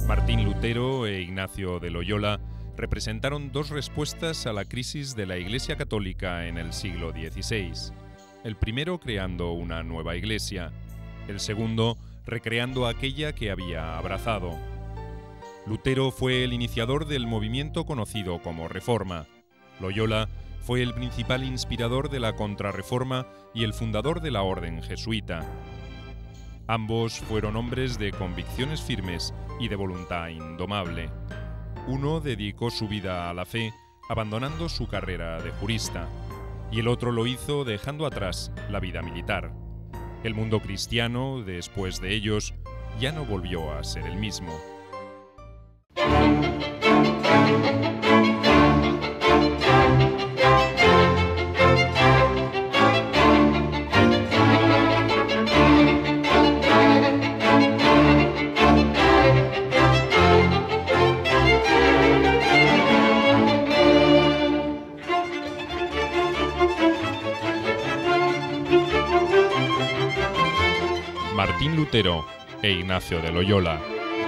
Martín Lutero e Ignacio de Loyola representaron dos respuestas a la crisis de la Iglesia Católica en el siglo XVI. El primero creando una nueva iglesia, el segundo recreando aquella que había abrazado. Lutero fue el iniciador del movimiento conocido como Reforma. Loyola fue el principal inspirador de la Contrarreforma y el fundador de la Orden Jesuita. Ambos fueron hombres de convicciones firmes y de voluntad indomable. Uno dedicó su vida a la fe, abandonando su carrera de jurista, y el otro lo hizo dejando atrás la vida militar. El mundo cristiano, después de ellos, ya no volvió a ser el mismo. Martín Lutero e Ignacio de Loyola.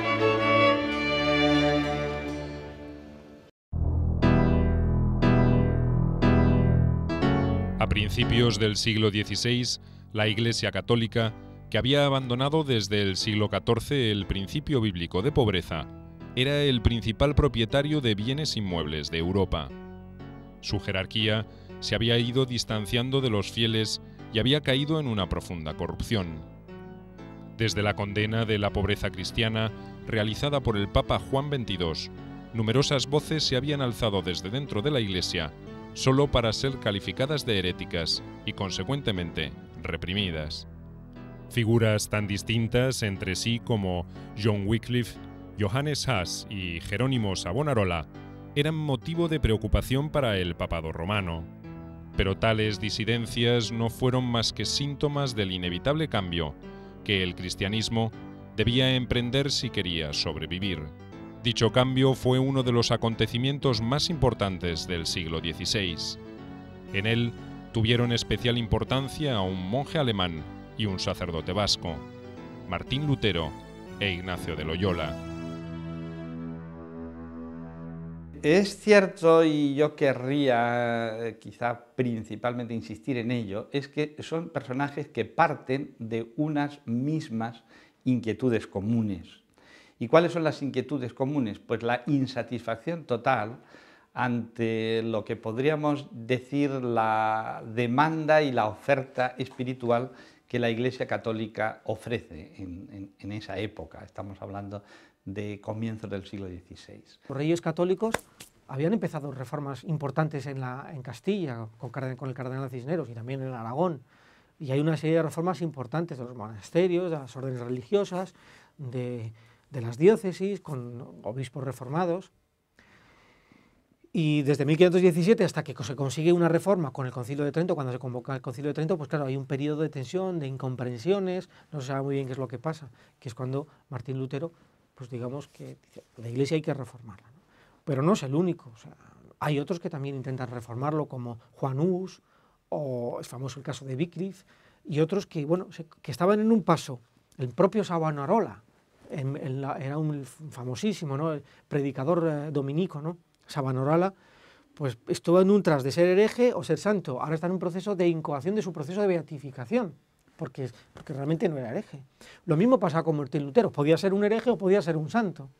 A principios del siglo XVI, la Iglesia Católica, que había abandonado desde el siglo XIV el principio bíblico de pobreza, era el principal propietario de bienes inmuebles de Europa. Su jerarquía se había ido distanciando de los fieles y había caído en una profunda corrupción. Desde la condena de la pobreza cristiana, realizada por el Papa Juan XXII, numerosas voces se habían alzado desde dentro de la Iglesia, solo para ser calificadas de heréticas y, consecuentemente, reprimidas. Figuras tan distintas entre sí como John Wycliffe, Johannes Huss y Jerónimo Savonarola eran motivo de preocupación para el papado romano. Pero tales disidencias no fueron más que síntomas del inevitable cambio que el cristianismo debía emprender si quería sobrevivir. Dicho cambio fue uno de los acontecimientos más importantes del siglo XVI. En él tuvieron especial importancia un monje alemán y un sacerdote vasco, Martín Lutero e Ignacio de Loyola. Es cierto, y yo querría quizá principalmente insistir en ello, es que son personajes que parten de unas mismas inquietudes comunes. ¿Y cuáles son las inquietudes comunes? Pues la insatisfacción total ante lo que podríamos decir la demanda y la oferta espiritual que la Iglesia Católica ofrece en esa época. Estamos hablando de comienzos del siglo XVI. Los reyes católicos habían empezado reformas importantes en Castilla, con el cardenal Cisneros, y también en Aragón, y hay una serie de reformas importantes de los monasterios, de las órdenes religiosas, de las diócesis, con obispos reformados. Y desde 1517 hasta que se consigue una reforma con el Concilio de Trento, cuando se convoca el Concilio de Trento, pues claro, hay un periodo de tensión, de incomprensiones, no se sabe muy bien qué es lo que pasa, que es cuando Martín Lutero, pues digamos que dice, la Iglesia hay que reformarla, ¿no? Pero no es el único, o sea, hay otros que también intentan reformarlo, como Juan Hus, o es famoso el caso de Wycliffe, y otros que, bueno, que estaban en un paso. El propio Savonarola, era un famosísimo, ¿no?, el predicador dominico, ¿no? Savonarola, pues estuvo en un tras de ser hereje o ser santo, ahora está en un proceso de incoación de su proceso de beatificación, porque realmente no era hereje. Lo mismo pasaba con Martín Lutero, podía ser un hereje o podía ser un santo.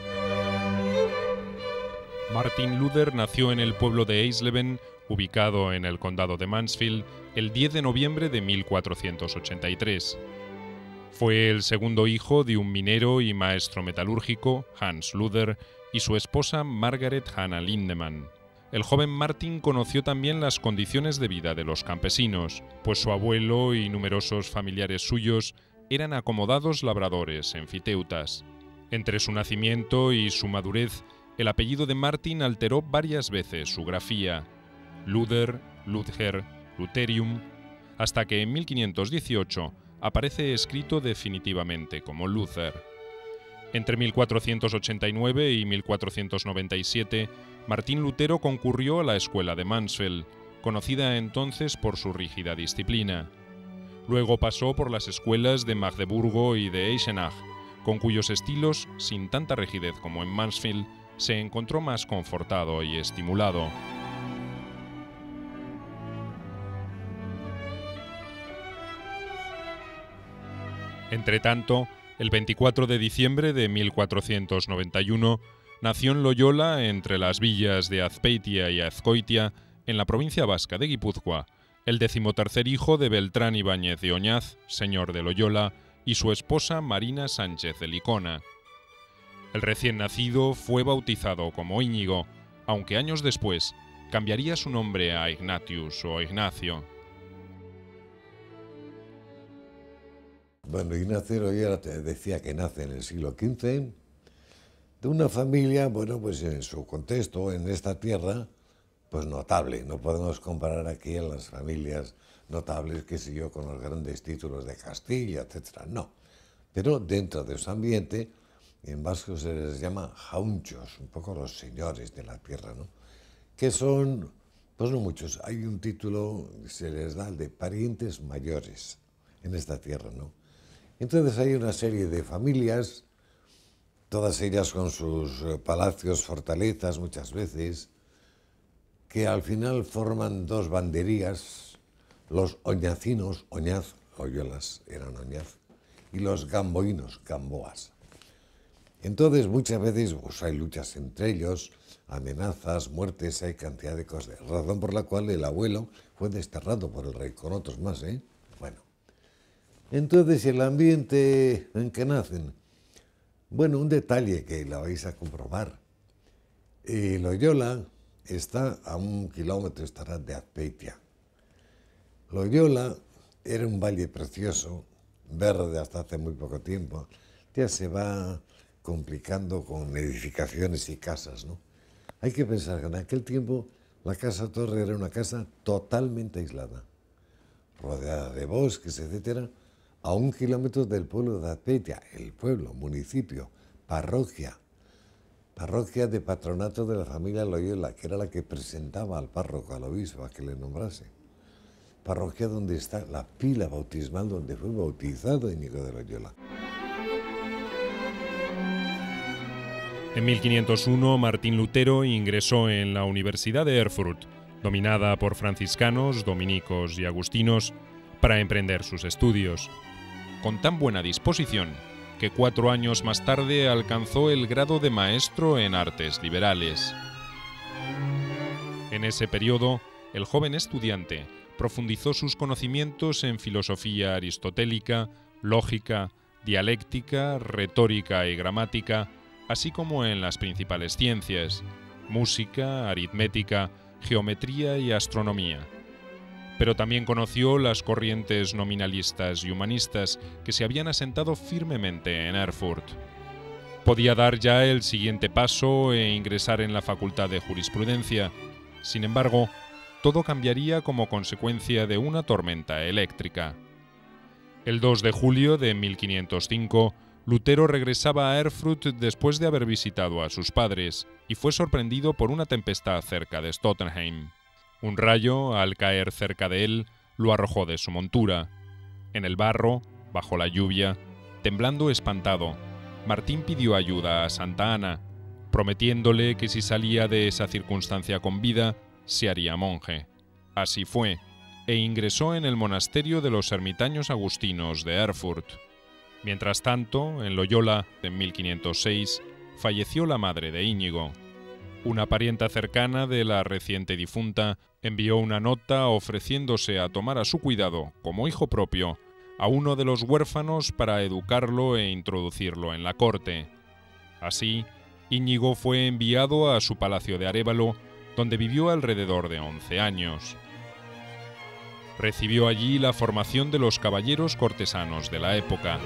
Martin Luther nació en el pueblo de Eisleben, ubicado en el condado de Mansfield, el 10 de noviembre de 1483. Fue el segundo hijo de un minero y maestro metalúrgico, Hans Luther, y su esposa Margaret Hannah Lindemann. El joven Martin conoció también las condiciones de vida de los campesinos, pues su abuelo y numerosos familiares suyos eran acomodados labradores enfiteutas. Entre su nacimiento y su madurez, el apellido de Martin alteró varias veces su grafía: Luther, Ludger, Lutherium, hasta que en 1518 aparece escrito definitivamente como Luther. Entre 1489 y 1497, Martín Lutero concurrió a la escuela de Mansfeld, conocida entonces por su rígida disciplina. Luego pasó por las escuelas de Magdeburgo y de Eisenach, con cuyos estilos, sin tanta rigidez como en Mansfield, se encontró más confortado y estimulado. Entretanto, el 24 de diciembre de 1491, nació en Loyola, entre las villas de Azpeitia y Azcoitia, en la provincia vasca de Guipúzcoa, el 13º hijo de Beltrán Ibáñez de Oñaz, señor de Loyola, y su esposa Marina Sánchez de Licona. El recién nacido fue bautizado como Íñigo, aunque años después cambiaría su nombre a Ignatius o Ignacio. Bueno, Ignacio Loyola te decía que nace en el siglo XV, de una familia, bueno, pues en su contexto, en esta tierra, pues notable. No podemos comparar aquí a las familias notables, qué sé yo, con los grandes títulos de Castilla, etcétera. No, pero dentro de su ambiente, en vasco se les llama jaunchos, un poco los señores de la tierra, ¿no? Que son, pues no muchos, hay un título, se les da el de parientes mayores en esta tierra, ¿no? Entonces hay una serie de familias, todas ellas con sus palacios, fortalezas muchas veces, que al final forman dos banderías, los oñacinos, Oñaz, Loyolas eran Oñaz, y los gamboínos, Gamboas. Entonces muchas veces pues, hay luchas entre ellos, amenazas, muertes, hay cantidad de cosas, razón por la cual el abuelo fue desterrado por el rey, con otros más, ¿eh? Bueno. Entonces, el ambiente en que nacen, bueno, un detalle que la vais a comprobar. Loyola está a 1 kilómetro, estará de Azpeitia. Loyola era un valle precioso, verde hasta hace muy poco tiempo. Ya se va complicando con edificaciones y casas, ¿no? Hay que pensar que en aquel tiempo la Casa Torre era una casa totalmente aislada, rodeada de bosques, etcétera, a 1 kilómetro del pueblo de Azpeitia, el pueblo, municipio, parroquia de patronato de la familia Loyola, que era la que presentaba al párroco, al obispo, a que le nombrase. Parroquia donde está la pila bautismal donde fue bautizado Íñigo de Loyola. En 1501, Martín Lutero ingresó en la Universidad de Erfurt, dominada por franciscanos, dominicos y agustinos, para emprender sus estudios, con tan buena disposición que 4 años más tarde alcanzó el grado de maestro en artes liberales. En ese periodo, el joven estudiante profundizó sus conocimientos en filosofía aristotélica, lógica, dialéctica, retórica y gramática, así como en las principales ciencias, música, aritmética, geometría y astronomía. Pero también conoció las corrientes nominalistas y humanistas que se habían asentado firmemente en Erfurt. Podía dar ya el siguiente paso e ingresar en la Facultad de Jurisprudencia. Sin embargo, todo cambiaría como consecuencia de una tormenta eléctrica. El 2 de julio de 1505, Lutero regresaba a Erfurt después de haber visitado a sus padres y fue sorprendido por una tempestad cerca de Stottenheim. Un rayo, al caer cerca de él, lo arrojó de su montura. En el barro, bajo la lluvia, temblando espantado, Martín pidió ayuda a Santa Ana, prometiéndole que si salía de esa circunstancia con vida, se haría monje. Así fue, e ingresó en el monasterio de los ermitaños agustinos de Erfurt. Mientras tanto, en Loyola, en 1506, falleció la madre de Íñigo. Una parienta cercana de la reciente difunta envió una nota ofreciéndose a tomar a su cuidado, como hijo propio, a uno de los huérfanos para educarlo e introducirlo en la corte. Así, Íñigo fue enviado a su palacio de Arévalo, donde vivió alrededor de 11 años. Recibió allí la formación de los caballeros cortesanos de la época.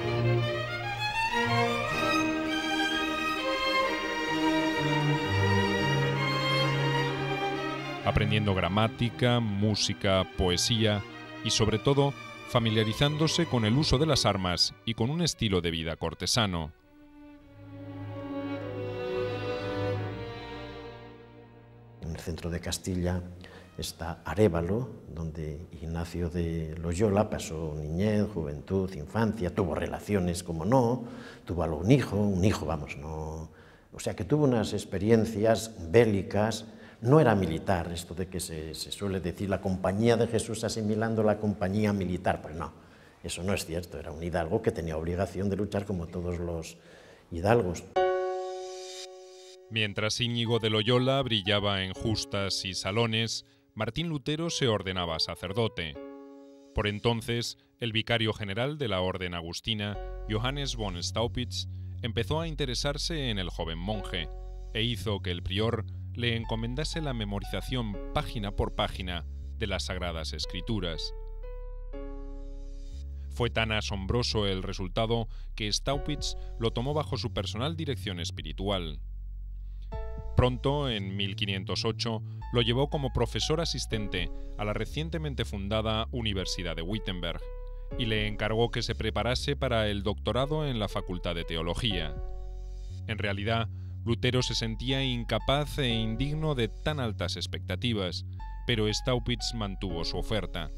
Aprendiendo gramática, música, poesía y, sobre todo, familiarizándose con el uso de las armas y con un estilo de vida cortesano. En el centro de Castilla está Arévalo, donde Ignacio de Loyola pasó niñez, juventud, infancia, tuvo relaciones, como no, tuvo un hijo, vamos, no... O sea, que tuvo unas experiencias bélicas, no era militar, esto de que se suele decir la compañía de Jesús asimilando la compañía militar, pues no, eso no es cierto, era un hidalgo que tenía obligación de luchar como todos los hidalgos. Mientras Íñigo de Loyola brillaba en justas y salones, Martín Lutero se ordenaba sacerdote. Por entonces, el vicario general de la orden agustina, Johannes von Staupitz, empezó a interesarse en el joven monje e hizo que el prior le encomendase la memorización página por página de las Sagradas Escrituras. Fue tan asombroso el resultado que Staupitz lo tomó bajo su personal dirección espiritual. Pronto, en 1508, lo llevó como profesor asistente a la recientemente fundada Universidad de Wittenberg y le encargó que se preparase para el doctorado en la Facultad de Teología. En realidad, Lutero se sentía incapaz e indigno de tan altas expectativas, pero Staupitz mantuvo su oferta.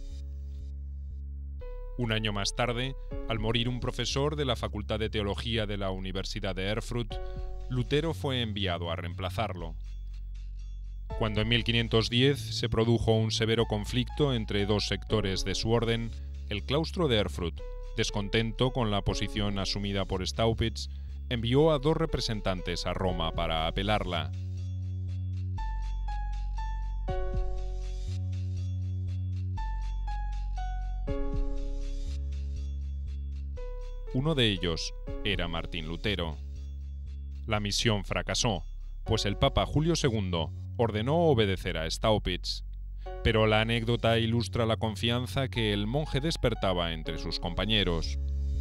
Un año más tarde, al morir un profesor de la Facultad de Teología de la Universidad de Erfurt, Lutero fue enviado a reemplazarlo. Cuando en 1510 se produjo un severo conflicto entre dos sectores de su orden, el claustro de Erfurt, descontento con la posición asumida por Staupitz, envió a dos representantes a Roma para apelarla. Uno de ellos era Martín Lutero. La misión fracasó, pues el Papa Julio II ordenó obedecer a Staupitz. Pero la anécdota ilustra la confianza que el monje despertaba entre sus compañeros.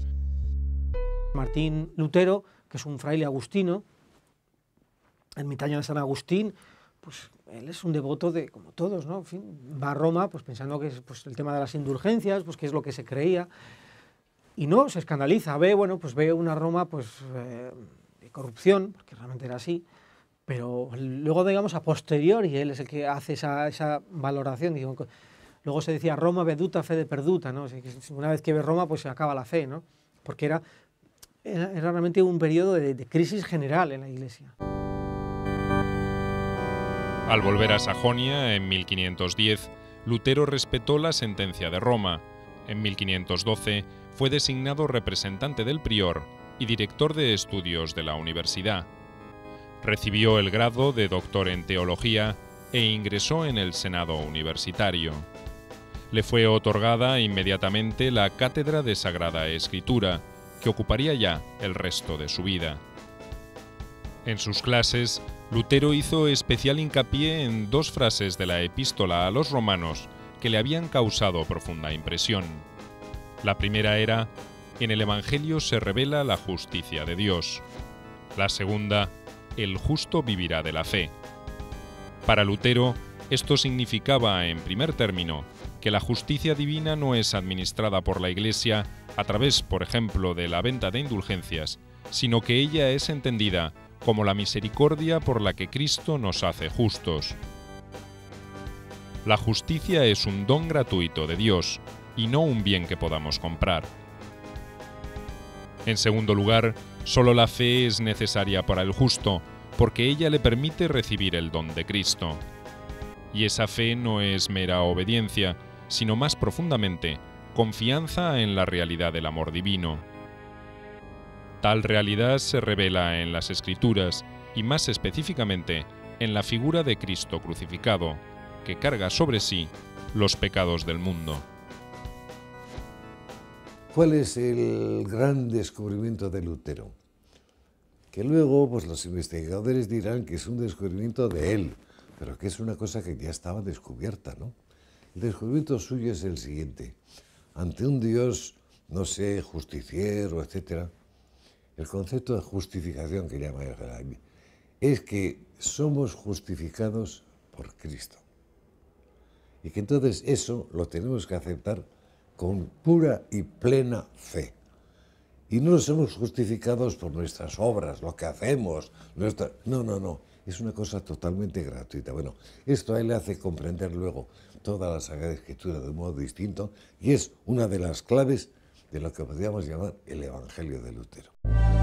Martín Lutero, que es un fraile agustino, ermitaño de San Agustín, pues él es un devoto de, como todos, ¿no? En fin, va a Roma pues pensando que es pues, el tema de las indulgencias, pues que es lo que se creía, y no, se escandaliza, ve una Roma pues, de corrupción, porque realmente era así, pero luego, digamos, a posteriori, él es el que hace esa valoración. Luego se decía Roma veduta fede perduta, ¿no? O sea, que una vez que ve Roma, pues se acaba la fe, ¿no? Porque era realmente un periodo de crisis general en la Iglesia. Al volver a Sajonia, en 1510, Lutero respetó la sentencia de Roma. En 1512 fue designado representante del prior y director de estudios de la universidad. Recibió el grado de doctor en teología e ingresó en el Senado universitario. Le fue otorgada inmediatamente la cátedra de Sagrada Escritura, que ocuparía ya el resto de su vida. En sus clases, Lutero hizo especial hincapié en dos frases de la epístola a los romanos que le habían causado profunda impresión. La primera era: en el Evangelio se revela la justicia de Dios. La segunda: el justo vivirá de la fe. Para Lutero, esto significaba, en primer término, que la justicia divina no es administrada por la Iglesia a través, por ejemplo, de la venta de indulgencias, sino que ella es entendida como la misericordia por la que Cristo nos hace justos. La justicia es un don gratuito de Dios y no un bien que podamos comprar. En segundo lugar, solo la fe es necesaria para el justo, porque ella le permite recibir el don de Cristo. Y esa fe no es mera obediencia, sino más profundamente, confianza en la realidad del amor divino. Tal realidad se revela en las Escrituras y más específicamente en la figura de Cristo crucificado, que carga sobre sí los pecados del mundo. ¿Cuál es el gran descubrimiento de Lutero? Que luego pues, los investigadores dirán que es un descubrimiento de él, pero que es una cosa que ya estaba descubierta, ¿no? El descubrimiento suyo es el siguiente. Ante un Dios, no sé, justiciero, etc., el concepto de justificación que llama el es que somos justificados por Cristo. Y que entonces eso lo tenemos que aceptar con pura y plena fe. Y no somos justificados por nuestras obras, lo que hacemos. No. es una cosa totalmente gratuita. Bueno, esto a él le hace comprender luego toda la Sagrada Escritura de un modo distinto y es una de las claves de lo que podríamos llamar el Evangelio de Lutero.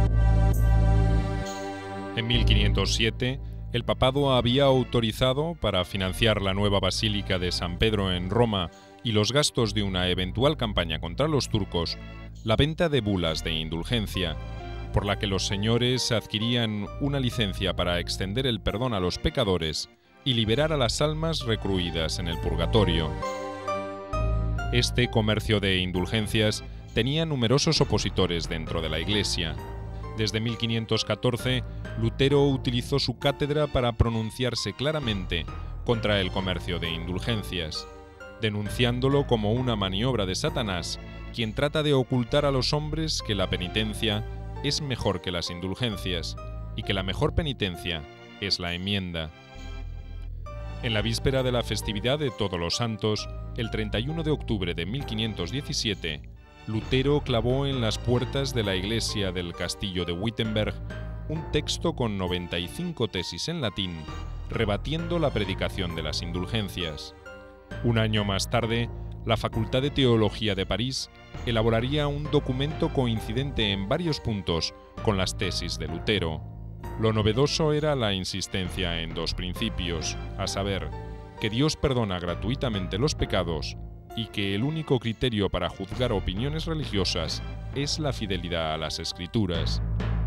En 1507, el papado había autorizado, para financiar la nueva Basílica de San Pedro en Roma y los gastos de una eventual campaña contra los turcos, la venta de bulas de indulgencia, por la que los señores adquirían una licencia para extender el perdón a los pecadores y liberar a las almas recluidas en el purgatorio. Este comercio de indulgencias tenía numerosos opositores dentro de la Iglesia. Desde 1514, Lutero utilizó su cátedra para pronunciarse claramente contra el comercio de indulgencias, denunciándolo como una maniobra de Satanás, quien trata de ocultar a los hombres que la penitencia es mejor que las indulgencias y que la mejor penitencia es la enmienda. En la víspera de la festividad de Todos los Santos, el 31 de octubre de 1517, Lutero clavó en las puertas de la iglesia del castillo de Wittenberg un texto con 95 tesis en latín, rebatiendo la predicación de las indulgencias. Un año más tarde, la Facultad de Teología de París elaboraría un documento coincidente en varios puntos con las tesis de Lutero. Lo novedoso era la insistencia en dos principios, a saber, que Dios perdona gratuitamente los pecados y que el único criterio para juzgar opiniones religiosas es la fidelidad a las Escrituras.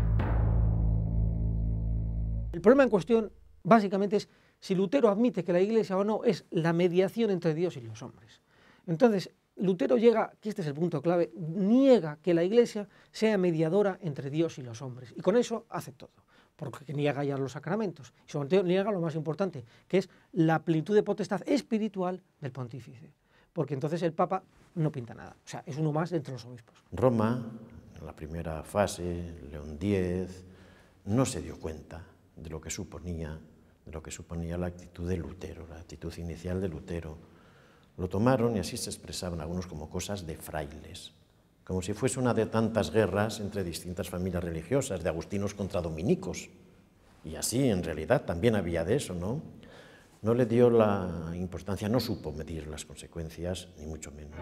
El problema en cuestión, básicamente, es si Lutero admite que la Iglesia o no es la mediación entre Dios y los hombres. Entonces, Lutero llega, que este es el punto clave, niega que la Iglesia sea mediadora entre Dios y los hombres. Y con eso hace todo, porque niega ya los sacramentos. Y sobre todo niega lo más importante, que es la plenitud de potestad espiritual del pontífice. Porque entonces el Papa no pinta nada, o sea, es uno más entre los obispos. Roma, en la primera fase, León X, no se dio cuenta de lo que suponía la actitud de Lutero, la actitud inicial de Lutero. Lo tomaron y así se expresaban algunos como cosas de frailes, como si fuese una de tantas guerras entre distintas familias religiosas, de agustinos contra dominicos. Y así, en realidad, también había de eso, ¿no? No le dio la importancia, no supo medir las consecuencias, ni mucho menos.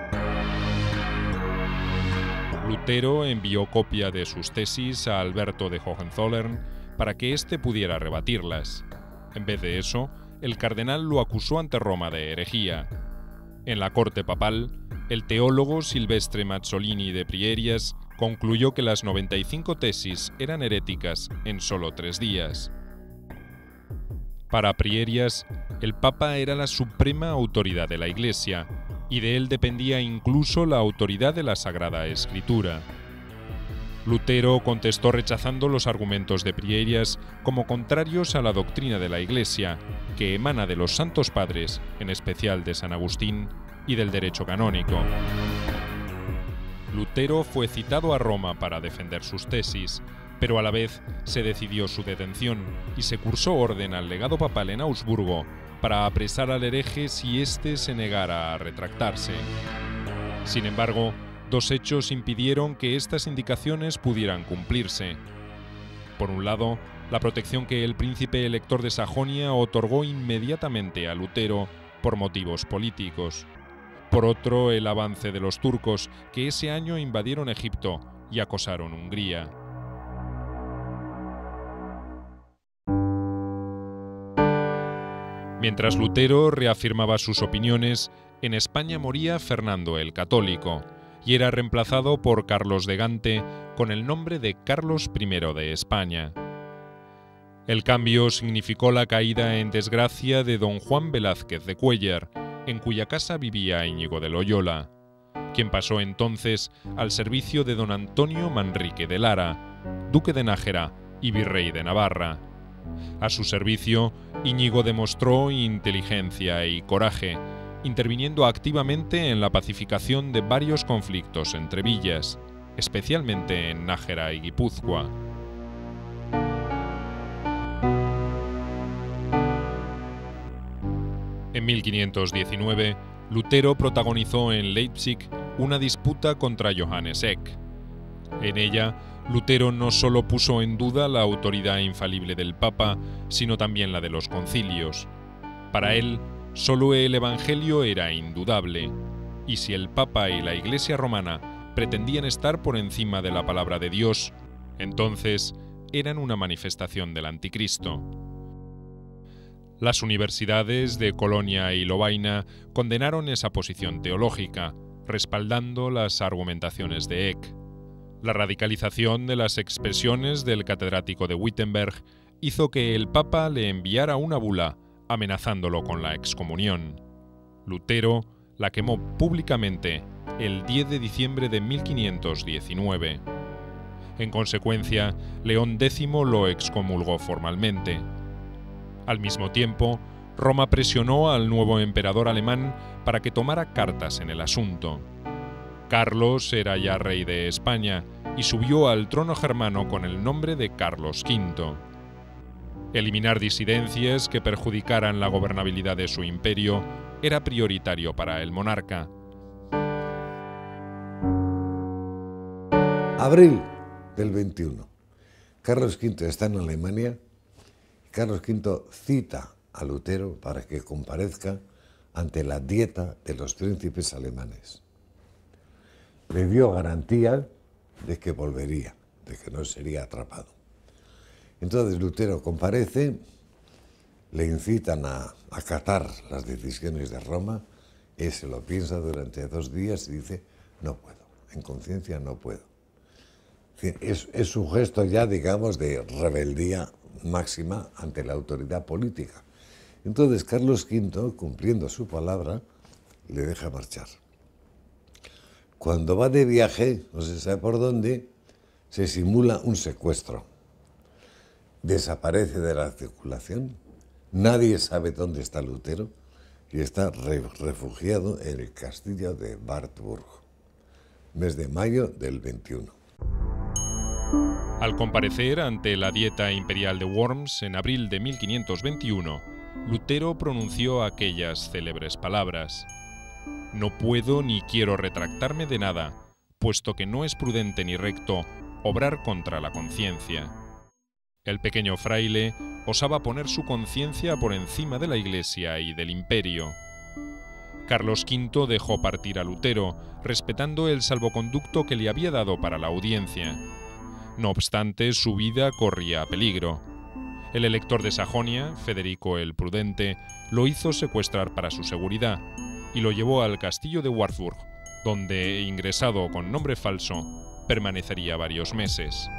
Lutero envió copia de sus tesis a Alberto de Hohenzollern para que éste pudiera rebatirlas. En vez de eso, el cardenal lo acusó ante Roma de herejía. En la corte papal, el teólogo Silvestre Mazzolini de Prierias concluyó que las 95 tesis eran heréticas en solo 3 días. Para Prierias, el Papa era la suprema autoridad de la Iglesia, y de él dependía incluso la autoridad de la Sagrada Escritura. Lutero contestó rechazando los argumentos de Prierias como contrarios a la doctrina de la Iglesia, que emana de los Santos Padres, en especial de San Agustín, y del derecho canónico. Lutero fue citado a Roma para defender sus tesis, pero a la vez se decidió su detención y se cursó orden al legado papal en Augsburgo para apresar al hereje si éste se negara a retractarse. Sin embargo, 2 hechos impidieron que estas indicaciones pudieran cumplirse. Por un lado, la protección que el príncipe elector de Sajonia otorgó inmediatamente a Lutero por motivos políticos. Por otro, el avance de los turcos, que ese año invadieron Egipto y acosaron Hungría. Mientras Lutero reafirmaba sus opiniones, en España moría Fernando el Católico y era reemplazado por Carlos de Gante con el nombre de Carlos I de España. El cambio significó la caída en desgracia de don Juan Velázquez de Cuéllar, en cuya casa vivía Íñigo de Loyola, quien pasó entonces al servicio de don Antonio Manrique de Lara, duque de Nájera y virrey de Navarra. A su servicio, Íñigo demostró inteligencia y coraje, interviniendo activamente en la pacificación de varios conflictos entre villas, especialmente en Nájera y Guipúzcoa. En 1519, Lutero protagonizó en Leipzig una disputa contra Johannes Eck. En ella, Lutero no solo puso en duda la autoridad infalible del Papa, sino también la de los concilios. Para él, solo el Evangelio era indudable, y si el Papa y la Iglesia romana pretendían estar por encima de la palabra de Dios, entonces eran una manifestación del Anticristo. Las universidades de Colonia y Lovaina condenaron esa posición teológica, respaldando las argumentaciones de Eck. La radicalización de las expresiones del catedrático de Wittenberg hizo que el Papa le enviara una bula amenazándolo con la excomunión. Lutero la quemó públicamente el 10 de diciembre de 1519. En consecuencia, León X lo excomulgó formalmente. Al mismo tiempo, Roma presionó al nuevo emperador alemán para que tomara cartas en el asunto. Carlos era ya rey de España y subió al trono germano con el nombre de Carlos V. Eliminar disidencias que perjudicaran la gobernabilidad de su imperio era prioritario para el monarca. Abril del 21. Carlos V está en Alemania. Carlos V cita a Lutero para que comparezca ante la Dieta de los príncipes alemanes. Le dio garantía de que volvería, de que no sería atrapado. Entonces Lutero comparece, le incitan a acatar las decisiones de Roma, él se lo piensa durante 2 días y dice, no puedo, en conciencia no puedo. Es un gesto ya, digamos, de rebeldía máxima ante la autoridad política. Entonces Carlos V, cumpliendo su palabra, le deja marchar. Cuando va de viaje, no se sabe por dónde, se simula un secuestro. Desaparece de la circulación, nadie sabe dónde está Lutero y está refugiado en el castillo de Wartburg, mes de mayo del 21. Al comparecer ante la Dieta Imperial de Worms en abril de 1521, Lutero pronunció aquellas célebres palabras: «No puedo ni quiero retractarme de nada, puesto que no es prudente ni recto obrar contra la conciencia». El pequeño fraile osaba poner su conciencia por encima de la Iglesia y del imperio. Carlos V dejó partir a Lutero, respetando el salvoconducto que le había dado para la audiencia. No obstante, su vida corría peligro. El elector de Sajonia, Federico el Prudente, lo hizo secuestrar para su seguridad y lo llevó al castillo de Wartburg, donde, ingresado con nombre falso, permanecería varios meses.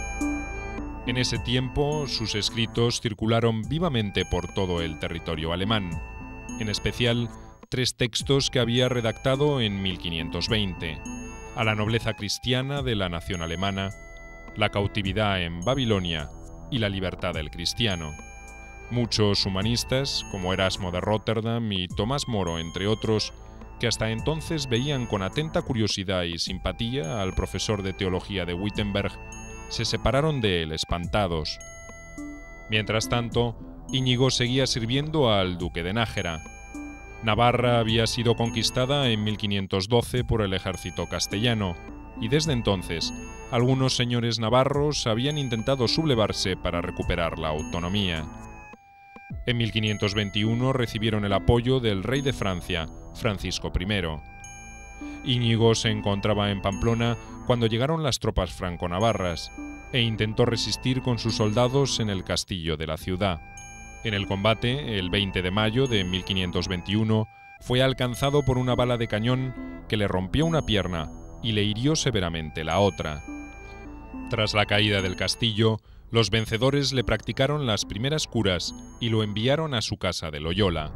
En ese tiempo, sus escritos circularon vivamente por todo el territorio alemán, en especial 3 textos que había redactado en 1520, a la nobleza cristiana de la nación alemana, la cautividad en Babilonia y la libertad del cristiano. Muchos humanistas, como Erasmo de Rotterdam y Tomás Moro, entre otros, que hasta entonces veían con atenta curiosidad y simpatía al profesor de teología de Wittenberg, se separaron de él espantados. Mientras tanto, Íñigo seguía sirviendo al duque de Nájera. Navarra había sido conquistada en 1512 por el ejército castellano, y desde entonces, algunos señores navarros habían intentado sublevarse para recuperar la autonomía. En 1521 recibieron el apoyo del rey de Francia, Francisco I. Íñigo se encontraba en Pamplona cuando llegaron las tropas franco-navarras e intentó resistir con sus soldados en el castillo de la ciudad. En el combate, el 20 de mayo de 1521, fue alcanzado por una bala de cañón que le rompió una pierna y le hirió severamente la otra. Tras la caída del castillo, los vencedores le practicaron las primeras curas y lo enviaron a su casa de Loyola.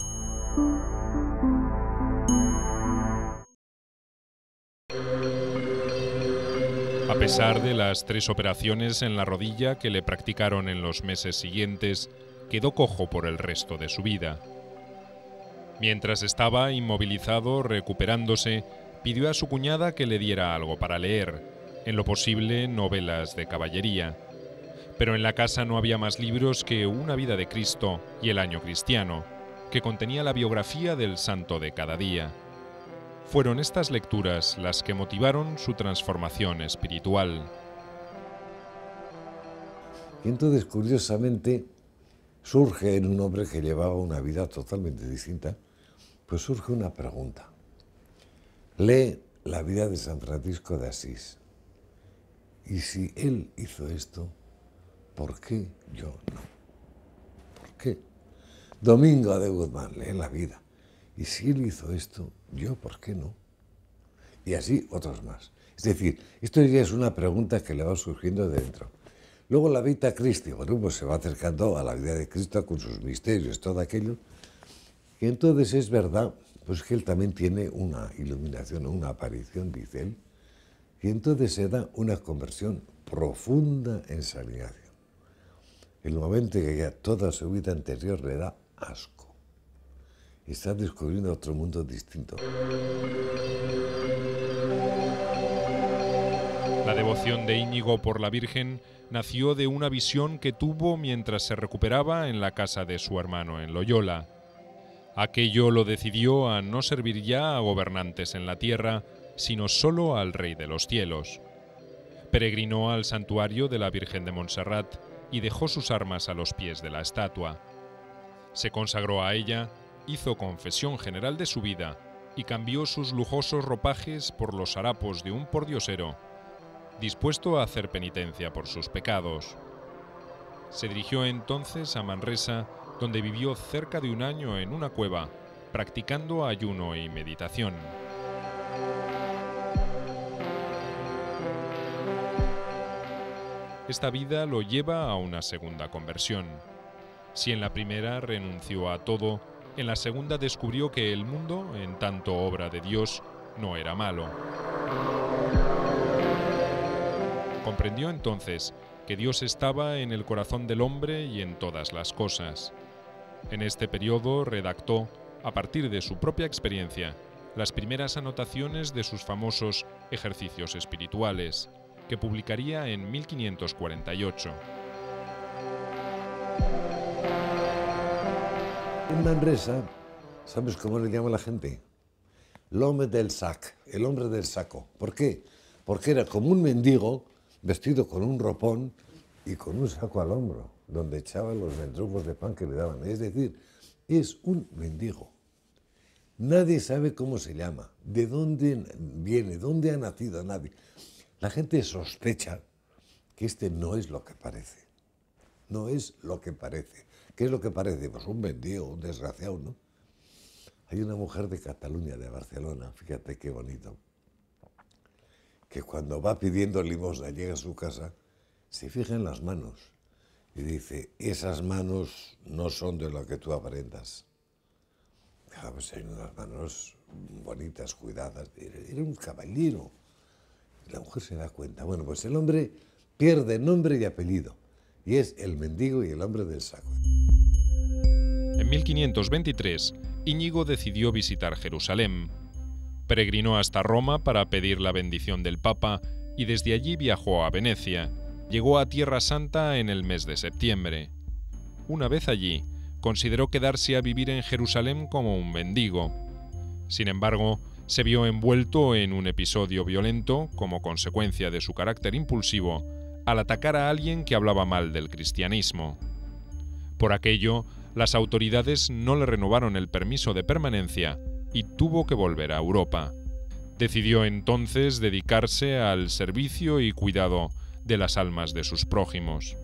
A pesar de las 3 operaciones en la rodilla que le practicaron en los meses siguientes, quedó cojo por el resto de su vida. Mientras estaba inmovilizado recuperándose, pidió a su cuñada que le diera algo para leer, en lo posible novelas de caballería. Pero en la casa no había más libros que Una vida de Cristo y El año cristiano, que contenía la biografía del santo de cada día. Fueron estas lecturas las que motivaron su transformación espiritual. Y entonces, curiosamente, surge en un hombre que llevaba una vida totalmente distinta, pues surge una pregunta. Lee la vida de San Francisco de Asís. Y si él hizo esto, ¿por qué yo no? ¿Por qué? Domingo de Guzmán, lee la vida. Y si él hizo esto, ¿yo por qué no? Y así otros más. Es decir, esto ya es una pregunta que le va surgiendo de dentro. Luego la Vita Christi, bueno, pues se va acercando a la vida de Cristo con sus misterios, todo aquello. Y entonces es verdad, pues que él también tiene una iluminación, una aparición, dice él, y entonces se da una conversión profunda en San Ignacio. El momento en que ya toda su vida anterior le da asco. Está descubriendo otro mundo distinto. La devoción de Íñigo por la Virgen nació de una visión que tuvo mientras se recuperaba en la casa de su hermano en Loyola. Aquello lo decidió a no servir ya a gobernantes en la tierra, sino solo al Rey de los cielos. Peregrinó al santuario de la Virgen de Montserrat y dejó sus armas a los pies de la estatua. Se consagró a ella, hizo confesión general de su vida y cambió sus lujosos ropajes por los harapos de un pordiosero, dispuesto a hacer penitencia por sus pecados. Se dirigió entonces a Manresa, donde vivió cerca de un año en una cueva, practicando ayuno y meditación. Esta vida lo lleva a una segunda conversión. Si en la primera renunció a todo, en la segunda descubrió que el mundo, en tanto obra de Dios, no era malo. Comprendió entonces que Dios estaba en el corazón del hombre y en todas las cosas. En este periodo redactó, a partir de su propia experiencia, las primeras anotaciones de sus famosos ejercicios espirituales, que publicaría en 1548. En Manresa, ¿sabes cómo le llama la gente? L'homme del sac, el hombre del saco. ¿Por qué? Porque era como un mendigo vestido con un ropón y con un saco al hombro, donde echaba los mendrugos de pan que le daban. Es decir, es un mendigo. Nadie sabe cómo se llama, de dónde viene, dónde ha nacido, nadie. La gente sospecha que este no es lo que parece. No es lo que parece. ¿Qué es lo que parece? Pues un mendigo, un desgraciado, ¿no? Hay una mujer de Cataluña, de Barcelona, fíjate qué bonito, que cuando va pidiendo limosna, llega a su casa, se fija en las manos y dice, esas manos no son de lo que tú aparentas. Pues hay unas manos bonitas, cuidadas. Era un caballero. Y la mujer se da cuenta. Bueno, pues el hombre pierde nombre y apellido. Y es el mendigo y el hombre del saco. En 1523, Íñigo decidió visitar Jerusalén. Peregrinó hasta Roma para pedir la bendición del Papa y desde allí viajó a Venecia. Llegó a Tierra Santa en el mes de septiembre. Una vez allí, consideró quedarse a vivir en Jerusalén como un mendigo. Sin embargo, se vio envuelto en un episodio violento como consecuencia de su carácter impulsivo al atacar a alguien que hablaba mal del cristianismo. Por aquello, las autoridades no le renovaron el permiso de permanencia y tuvo que volver a Europa. Decidió entonces dedicarse al servicio y cuidado de las almas de sus prójimos.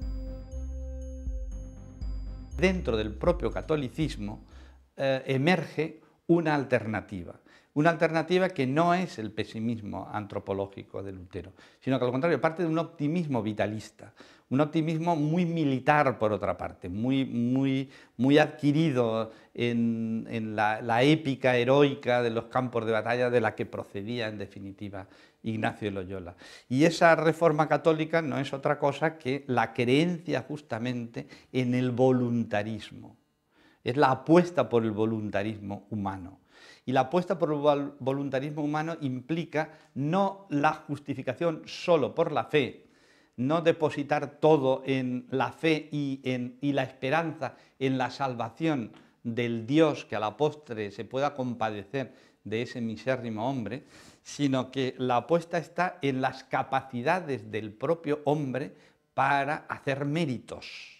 Dentro del propio catolicismo emerge una alternativa que no es el pesimismo antropológico de Lutero, sino que al contrario parte de un optimismo vitalista, un optimismo muy militar por otra parte, muy adquirido en la épica heroica de los campos de batalla de la que procedía en definitiva Ignacio de Loyola. Y esa reforma católica no es otra cosa que la creencia justamente en el voluntarismo, es la apuesta por el voluntarismo humano. Y la apuesta por el voluntarismo humano implica no la justificación solo por la fe, no depositar todo en la fe y la esperanza en la salvación del Dios que a la postre se pueda compadecer de ese misérrimo hombre, sino que la apuesta está en las capacidades del propio hombre para hacer méritos.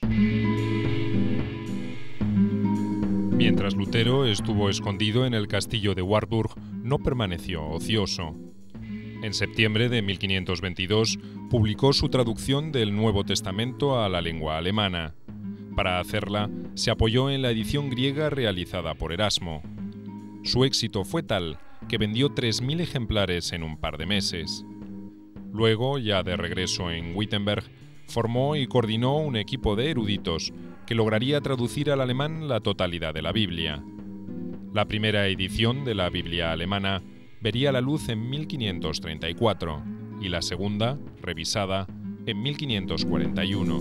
Mientras Lutero estuvo escondido en el castillo de Wartburg, no permaneció ocioso. En septiembre de 1522 publicó su traducción del Nuevo Testamento a la lengua alemana. Para hacerla, se apoyó en la edición griega realizada por Erasmo. Su éxito fue tal que vendió 3.000 ejemplares en un par de meses. Luego, ya de regreso en Wittenberg, formó y coordinó un equipo de eruditos que lograría traducir al alemán la totalidad de la Biblia. La primera edición de la Biblia alemana vería la luz en 1534 y la segunda, revisada, en 1541.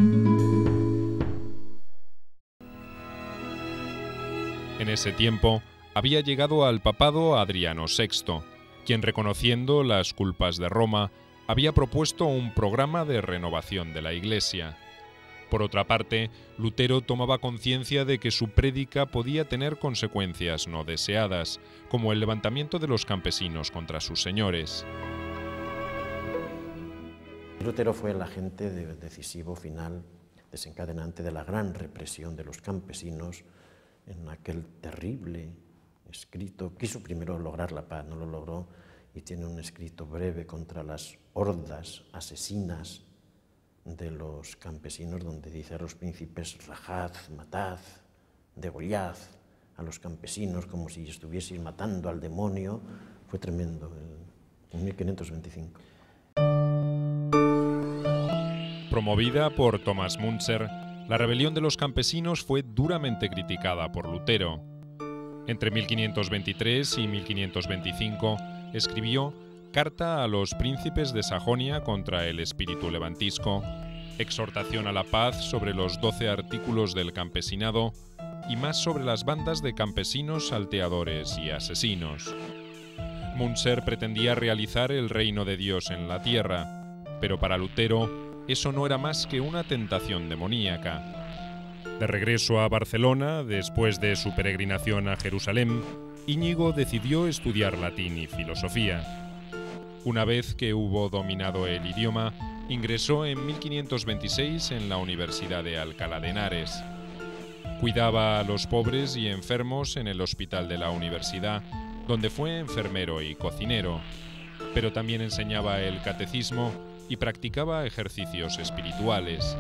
En ese tiempo había llegado al papado Adriano VI, quien, reconociendo las culpas de Roma, había propuesto un programa de renovación de la Iglesia. Por otra parte, Lutero tomaba conciencia de que su prédica podía tener consecuencias no deseadas, como el levantamiento de los campesinos contra sus señores. Lutero fue el agente decisivo final, desencadenante de la gran represión de los campesinos en aquel terrible escrito. Quiso primero lograr la paz, no lo logró, y tiene un escrito breve contra las hordas asesinas de los campesinos, donde dice a los príncipes: rajad, matad, degollad a los campesinos como si estuvieseis matando al demonio. Fue tremendo, en 1525. Promovida por Thomas Müntzer, la rebelión de los campesinos fue duramente criticada por Lutero. Entre 1523 y 1525 escribió Carta a los príncipes de Sajonia contra el espíritu levantisco, Exhortación a la paz sobre los 12 artículos del campesinado y más sobre las bandas de campesinos salteadores y asesinos. Müntzer pretendía realizar el reino de Dios en la tierra, pero para Lutero eso no era más que una tentación demoníaca. De regreso a Barcelona, después de su peregrinación a Jerusalén, Íñigo decidió estudiar latín y filosofía. Una vez que hubo dominado el idioma, ingresó en 1526 en la Universidad de Alcalá de Henares. Cuidaba a los pobres y enfermos en el hospital de la universidad, donde fue enfermero y cocinero, pero también enseñaba el catecismo y practicaba ejercicios espirituales.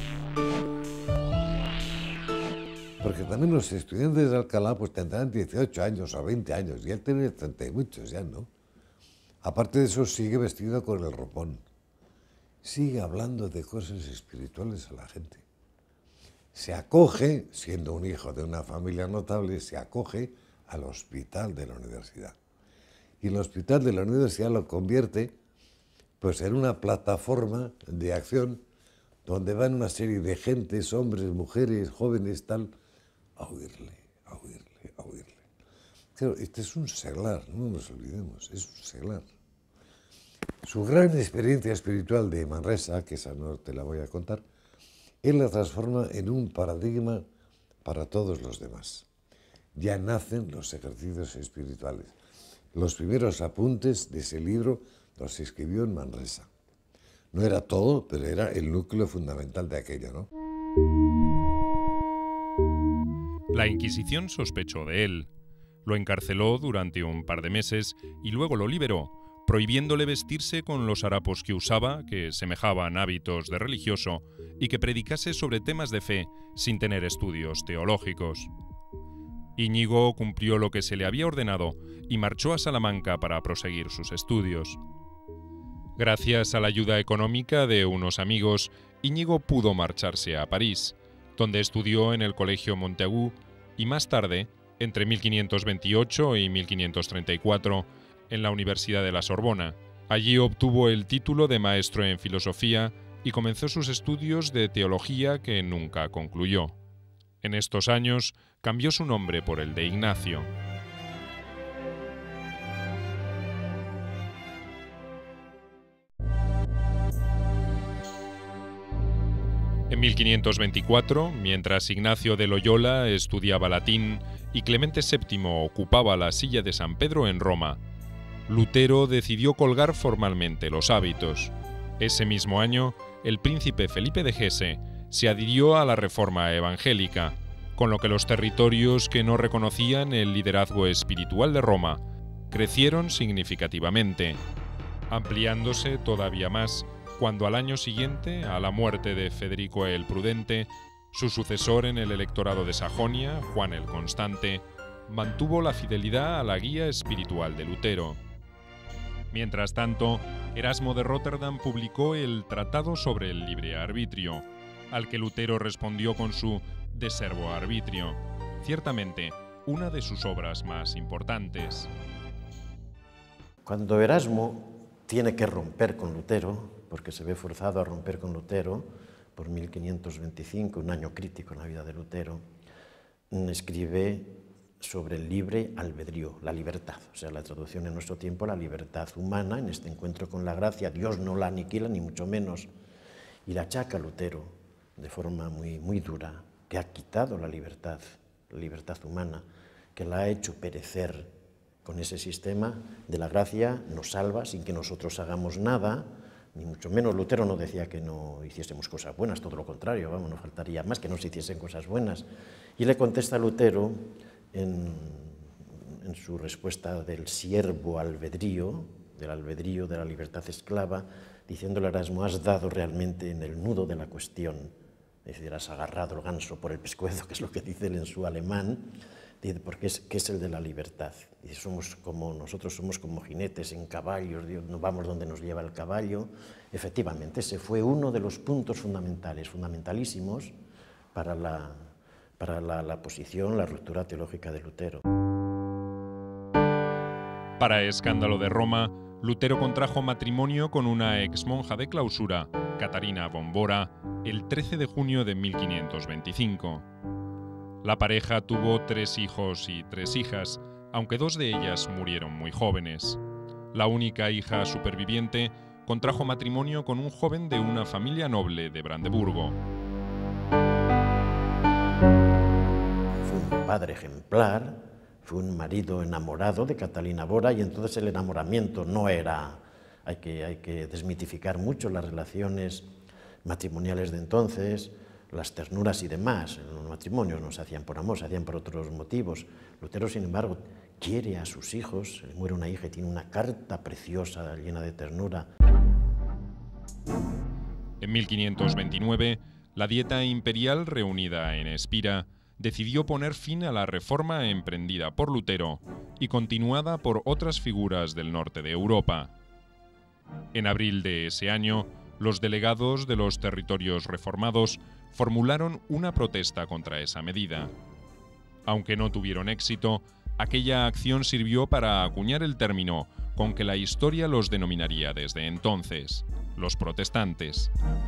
Porque también los estudiantes de Alcalá pues tendrán 18 años o 20 años, y él tiene 30 y muchos ya, ¿no? Aparte de eso, sigue vestido con el ropón. Sigue hablando de cosas espirituales a la gente. Se acoge, siendo un hijo de una familia notable, se acoge al hospital de la universidad. Y el hospital de la universidad lo convierte pues, en una plataforma de acción donde van una serie de gentes, hombres, mujeres, jóvenes, tal, a oírle, a oírle, a oírle. Claro, este es un seglar, no nos olvidemos, es un seglar. Su gran experiencia espiritual de Manresa, que esa no te la voy a contar, él la transforma en un paradigma para todos los demás. Ya nacen los ejercicios espirituales. Los primeros apuntes de ese libro los escribió en Manresa. No era todo, pero era el núcleo fundamental de aquello, ¿no? La Inquisición sospechó de él. Lo encarceló durante un par de meses y luego lo liberó, prohibiéndole vestirse con los harapos que usaba, que semejaban hábitos de religioso, y que predicase sobre temas de fe sin tener estudios teológicos. Íñigo cumplió lo que se le había ordenado y marchó a Salamanca para proseguir sus estudios. Gracias a la ayuda económica de unos amigos, Íñigo pudo marcharse a París, donde estudió en el Colegio Montaigu y más tarde, entre 1528 y 1534, en la Universidad de la Sorbona. Allí obtuvo el título de maestro en filosofía y comenzó sus estudios de teología que nunca concluyó. En estos años cambió su nombre por el de Ignacio. En 1524, mientras Ignacio de Loyola estudiaba latín y Clemente VII ocupaba la silla de San Pedro en Roma, Lutero decidió colgar formalmente los hábitos. Ese mismo año el príncipe Felipe de Hesse se adhirió a la reforma evangélica, con lo que los territorios que no reconocían el liderazgo espiritual de Roma crecieron significativamente, ampliándose todavía más cuando al año siguiente, a la muerte de Federico el Prudente, su sucesor en el electorado de Sajonia, Juan el Constante, mantuvo la fidelidad a la guía espiritual de Lutero. Mientras tanto, Erasmo de Róterdam publicó el Tratado sobre el libre arbitrio, al que Lutero respondió con su De Servo Arbitrio, ciertamente una de sus obras más importantes. Cuando Erasmo tiene que romper con Lutero, porque se ve forzado a romper con Lutero por 1525, un año crítico en la vida de Lutero, escribe sobre el libre albedrío, la libertad, o sea, la traducción en nuestro tiempo, la libertad humana, en este encuentro con la gracia. Dios no la aniquila, ni mucho menos, y la achaca a Lutero de forma muy dura, que ha quitado la libertad humana, que la ha hecho perecer con ese sistema de la gracia, nos salva sin que nosotros hagamos nada, ni mucho menos. Lutero no decía que no hiciésemos cosas buenas, todo lo contrario, vamos, no faltaría más que no se hiciesen cosas buenas. Y le contesta a Lutero en su respuesta del siervo albedrío, del albedrío de la libertad esclava, diciéndole a Erasmo: has dado realmente en el nudo de la cuestión, es decir, has agarrado el ganso por el pescuezo, que es lo que dice él en su alemán, porque es el de la libertad. Y nosotros somos como jinetes en caballos, no vamos donde nos lleva el caballo. Efectivamente, ese fue uno de los puntos fundamentalísimos para la posición, la ruptura teológica de Lutero. Para escándalo de Roma, Lutero contrajo matrimonio con una exmonja de clausura, Catarina von Bora, el 13 de junio de 1525. La pareja tuvo 3 hijos y 3 hijas, aunque 2 de ellas murieron muy jóvenes. La única hija superviviente contrajo matrimonio con un joven de una familia noble de Brandeburgo. Fue un padre ejemplar, fue un marido enamorado de Catalina Bora, y entonces el enamoramiento no era... Hay que desmitificar mucho las relaciones matrimoniales de entonces, las ternuras y demás. Los matrimonios no se hacían por amor, se hacían por otros motivos. Lutero, sin embargo, quiere a sus hijos, le muere una hija y tiene una carta preciosa, llena de ternura. En 1529, la Dieta Imperial, reunida en Espira, decidió poner fin a la reforma emprendida por Lutero y continuada por otras figuras del norte de Europa. En abril de ese año, los delegados de los territorios reformados formularon una protesta contra esa medida. Aunque no tuvieron éxito, aquella acción sirvió para acuñar el término con que la historia los denominaría desde entonces: los protestantes.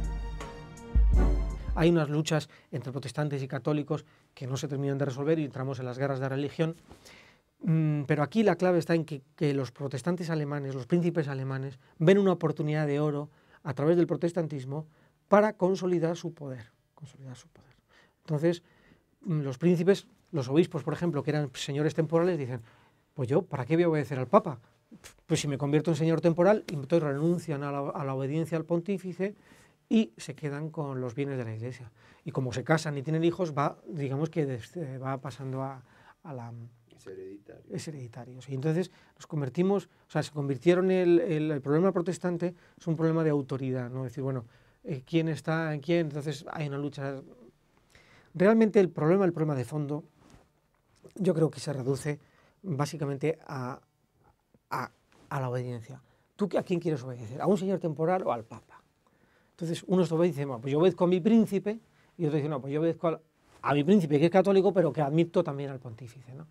Hay unas luchas entre protestantes y católicos que no se terminan de resolver y entramos en las guerras de religión. Pero aquí la clave está en que los protestantes alemanes, los príncipes alemanes, ven una oportunidad de oro a través del protestantismo para consolidar su poder. Entonces, los príncipes, los obispos, por ejemplo, que eran señores temporales, dicen: pues yo, ¿para qué voy a obedecer al Papa? Pues si me convierto en señor temporal, entonces renuncian a la obediencia al pontífice y se quedan con los bienes de la Iglesia. Y como se casan y tienen hijos, digamos que va pasando a la... Es hereditario. Y entonces nos convertimos, se convirtieron el problema protestante es un problema de autoridad, ¿no? Es decir, bueno, ¿quién está en quién? Entonces hay una lucha. Realmente el problema de fondo, yo creo que se reduce básicamente a la obediencia. ¿Tú a quién quieres obedecer? ¿A un señor temporal o al Papa? Entonces uno dice: bueno, pues yo obedezco a mi príncipe, y otro dice: no, pues yo obedezco a mi príncipe, que es católico, pero que admito también al pontífice, ¿no?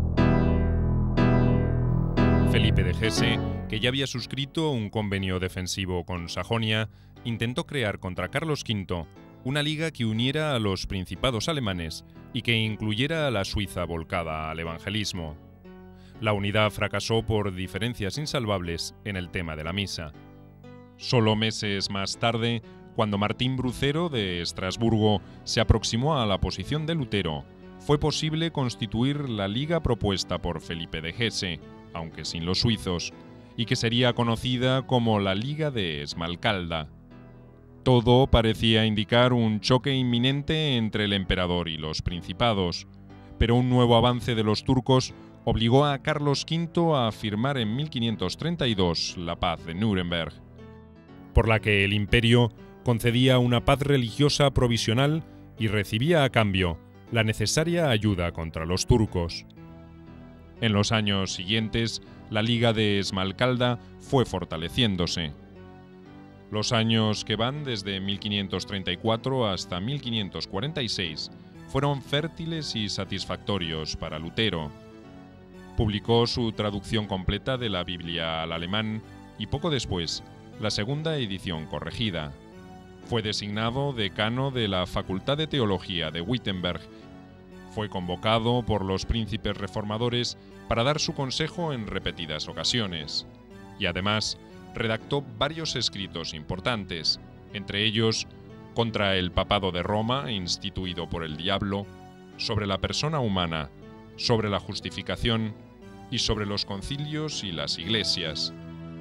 Felipe de Hesse, que ya había suscrito un convenio defensivo con Sajonia, intentó crear contra Carlos V una liga que uniera a los principados alemanes y que incluyera a la Suiza volcada al evangelismo. La unidad fracasó por diferencias insalvables en el tema de la misa. Solo meses más tarde, cuando Martín Brucero de Estrasburgo se aproximó a la posición de Lutero, fue posible constituir la liga propuesta por Felipe de Hesse, aunque sin los suizos, y que sería conocida como la Liga de Esmalcalda. Todo parecía indicar un choque inminente entre el emperador y los principados, pero un nuevo avance de los turcos obligó a Carlos V a firmar en 1532 la paz de Nuremberg, por la que el imperio concedía una paz religiosa provisional y recibía a cambio la necesaria ayuda contra los turcos. En los años siguientes, la Liga de Esmalcalda fue fortaleciéndose. Los años que van desde 1534 hasta 1546 fueron fértiles y satisfactorios para Lutero. Publicó su traducción completa de la Biblia al alemán y poco después la segunda edición corregida. Fue designado decano de la Facultad de Teología de Wittenberg. Fue convocado por los príncipes reformadores para dar su consejo en repetidas ocasiones. Y además, redactó varios escritos importantes, entre ellos contra el papado de Roma, instituido por el diablo, sobre la persona humana, sobre la justificación y sobre los concilios y las iglesias.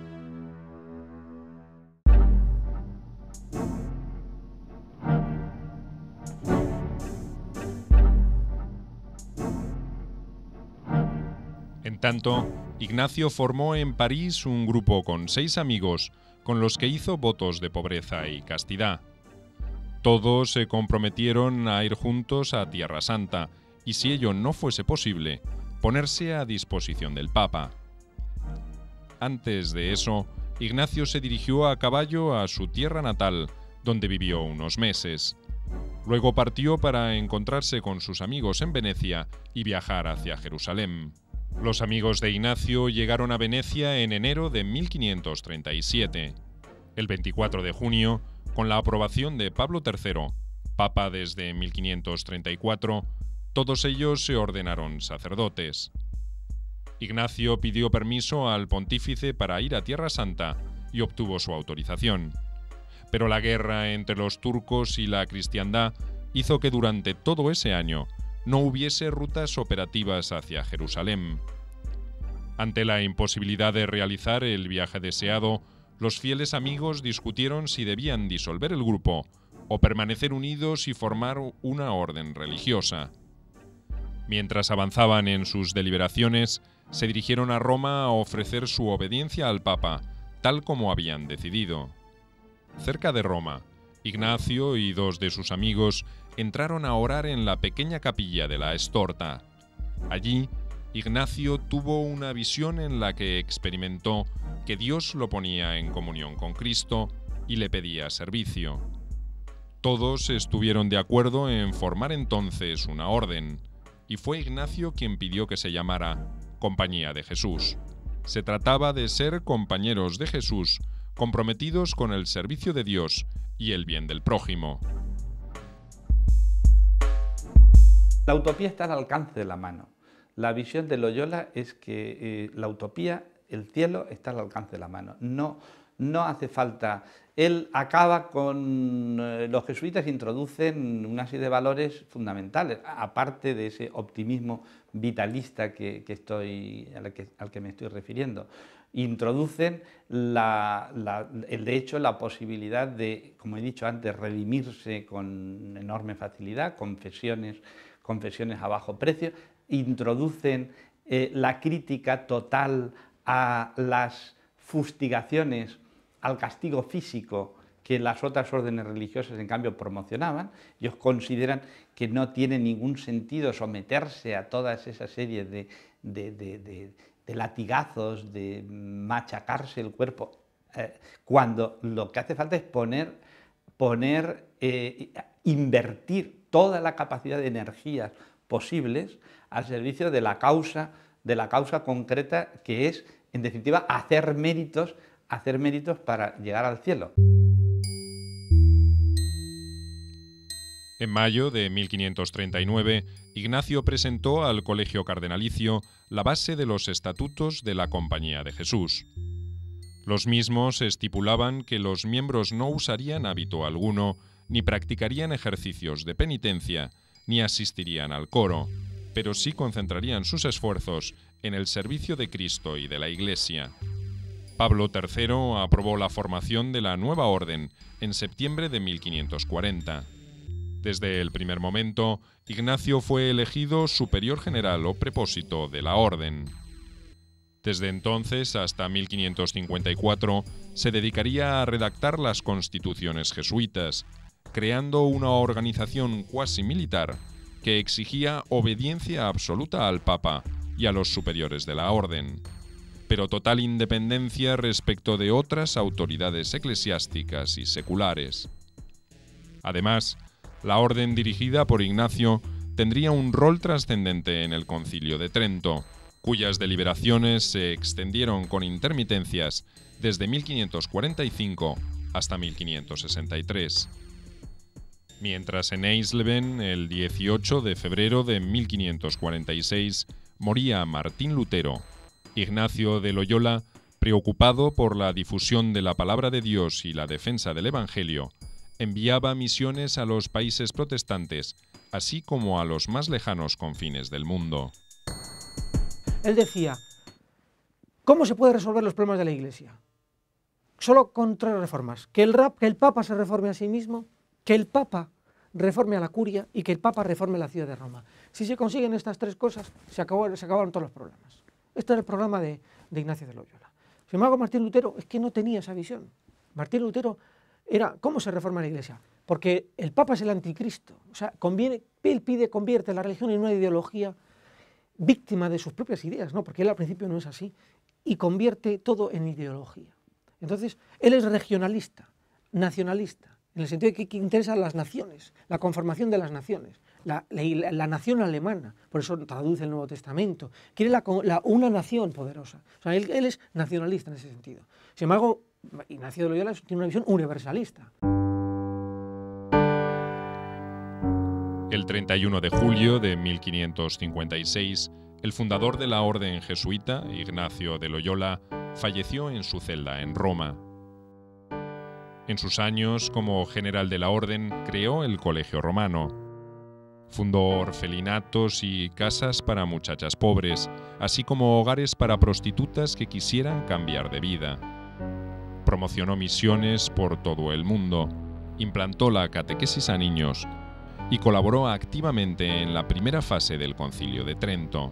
En tanto, Ignacio formó en París un grupo con 6 amigos, con los que hizo votos de pobreza y castidad. Todos se comprometieron a ir juntos a Tierra Santa, y si ello no fuese posible, ponerse a disposición del Papa. Antes de eso, Ignacio se dirigió a caballo a su tierra natal, donde vivió unos meses. Luego partió para encontrarse con sus amigos en Venecia y viajar hacia Jerusalén. Los amigos de Ignacio llegaron a Venecia en enero de 1537. El 24 de junio, con la aprobación de Pablo III, Papa desde 1534, todos ellos se ordenaron sacerdotes. Ignacio pidió permiso al pontífice para ir a Tierra Santa y obtuvo su autorización. Pero la guerra entre los turcos y la cristiandad hizo que durante todo ese año no hubiese rutas operativas hacia Jerusalén. Ante la imposibilidad de realizar el viaje deseado, los fieles amigos discutieron si debían disolver el grupo o permanecer unidos y formar una orden religiosa. Mientras avanzaban en sus deliberaciones, se dirigieron a Roma a ofrecer su obediencia al Papa, tal como habían decidido. Cerca de Roma, Ignacio y 2 de sus amigos entraron a orar en la pequeña capilla de la Estorta. Allí, Ignacio tuvo una visión en la que experimentó que Dios lo ponía en comunión con Cristo y le pedía servicio. Todos estuvieron de acuerdo en formar entonces una orden, y fue Ignacio quien pidió que se llamara Compañía de Jesús. Se trataba de ser compañeros de Jesús, comprometidos con el servicio de Dios y el bien del prójimo. La utopía está al alcance de la mano. La visión de Loyola es que la utopía, el cielo, está al alcance de la mano. No hace falta. Él acaba con... los jesuitas introducen una serie de valores fundamentales, aparte de ese optimismo vitalista al que me estoy refiriendo. Introducen, de hecho, la posibilidad de, como he dicho antes, redimirse con enorme facilidad, confesiones a bajo precio. Introducen la crítica total a las fustigaciones, al castigo físico que las otras órdenes religiosas en cambio promocionaban. Ellos consideran que no tiene ningún sentido someterse a toda esa serie de latigazos, de machacarse el cuerpo, cuando lo que hace falta es invertir toda la capacidad de energías posibles al servicio de la causa concreta, que es, en definitiva, hacer méritos para llegar al cielo. En mayo de 1539, Ignacio presentó al Colegio Cardenalicio la base de los estatutos de la Compañía de Jesús. Los mismos estipulaban que los miembros no usarían hábito alguno, ni practicarían ejercicios de penitencia, ni asistirían al coro, pero sí concentrarían sus esfuerzos en el servicio de Cristo y de la Iglesia. Pablo III aprobó la formación de la nueva orden en septiembre de 1540. Desde el primer momento, Ignacio fue elegido superior general o prepósito de la orden. Desde entonces hasta 1554 se dedicaría a redactar las constituciones jesuitas, creando una organización cuasi militar que exigía obediencia absoluta al Papa y a los superiores de la orden, pero total independencia respecto de otras autoridades eclesiásticas y seculares. Además, la orden dirigida por Ignacio tendría un rol trascendente en el Concilio de Trento, cuyas deliberaciones se extendieron con intermitencias desde 1545 hasta 1563. Mientras en Eisleben, el 18 de febrero de 1546, moría Martín Lutero, Ignacio de Loyola, preocupado por la difusión de la palabra de Dios y la defensa del Evangelio, enviaba misiones a los países protestantes, así como a los más lejanos confines del mundo. Él decía, ¿cómo se puede resolver los problemas de la Iglesia? Solo con 3 reformas. Que el Papa se reforme a sí mismo, que el Papa reforme a la Curia y que el Papa reforme la ciudad de Roma. Si se consiguen estas 3 cosas, se acabaron todos los problemas. Este era el programa de Ignacio de Loyola. Sin embargo, Martín Lutero es que no tenía esa visión. Martín Lutero era, ¿cómo se reforma la Iglesia? Porque el Papa es el anticristo. O sea, él convierte la religión en una ideología víctima de sus propias ideas, ¿no? Porque él al principio no es así, y convierte todo en ideología. Entonces, él es regionalista, nacionalista, en el sentido de que interesa a las naciones, la conformación de las naciones, la nación alemana, por eso traduce el Nuevo Testamento, quiere una nación poderosa. O sea, él es nacionalista en ese sentido. Sin embargo, Ignacio de Loyola tiene una visión universalista. El 31 de julio de 1556, el fundador de la orden jesuita, Ignacio de Loyola, falleció en su celda en Roma. En sus años como general de la orden, creó el Colegio Romano. Fundó orfelinatos y casas para muchachas pobres, así como hogares para prostitutas que quisieran cambiar de vida. Promocionó misiones por todo el mundo, implantó la catequesis a niños y colaboró activamente en la primera fase del Concilio de Trento.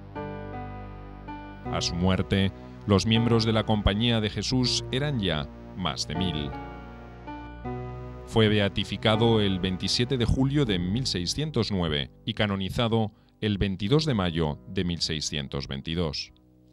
A su muerte, los miembros de la Compañía de Jesús eran ya más de 1000. Fue beatificado el 27 de julio de 1609 y canonizado el 22 de mayo de 1622.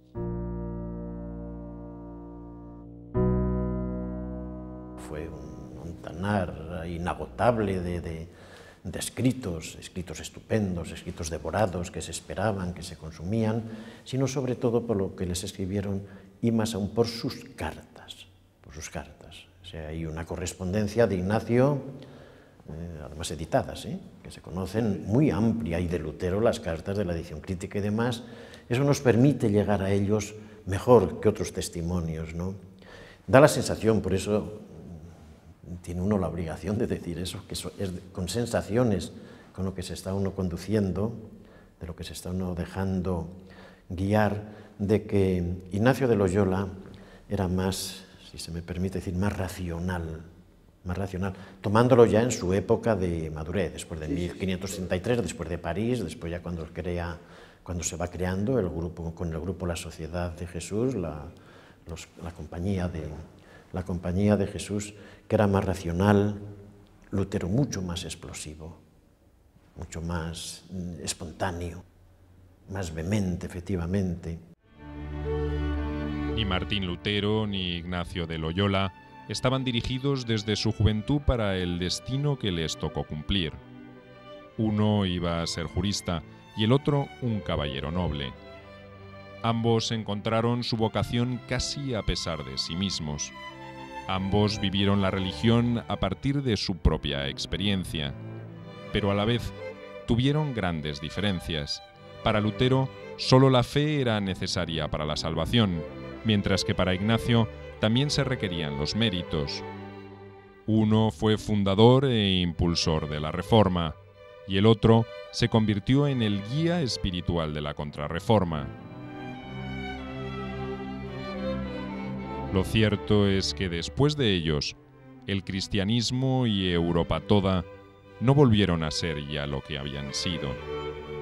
Fue un montanar inagotable de escritos estupendos, escritos devorados, que se esperaban, que se consumían, sino sobre todo por lo que les escribieron y más aún por sus cartas. O sea, hay una correspondencia de Ignacio, además editadas, que se conocen, muy amplia, y de Lutero las cartas de la edición crítica y demás. Eso nos permite llegar a ellos mejor que otros testimonios, ¿no? Da la sensación, por eso tiene uno la obligación de decir eso, que es con sensaciones con lo que se está uno conduciendo, de lo que se está uno dejando guiar, de que Ignacio de Loyola era más, si se me permite decir, más racional, tomándolo ya en su época de madurez, después de 1533, después de París, después ya cuando se va creando el grupo, con el grupo La Sociedad de Jesús, la compañía de Jesús, que era más racional, Lutero mucho más explosivo, mucho más espontáneo, más vehemente, efectivamente. Ni Martín Lutero ni Ignacio de Loyola estaban dirigidos desde su juventud para el destino que les tocó cumplir. Uno iba a ser jurista y el otro un caballero noble. Ambos encontraron su vocación casi a pesar de sí mismos. Ambos vivieron la religión a partir de su propia experiencia, pero a la vez tuvieron grandes diferencias. Para Lutero, solo la fe era necesaria para la salvación, mientras que para Ignacio también se requerían los méritos. Uno fue fundador e impulsor de la Reforma, y el otro se convirtió en el guía espiritual de la Contrarreforma. Lo cierto es que después de ellos, el cristianismo y Europa toda no volvieron a ser ya lo que habían sido.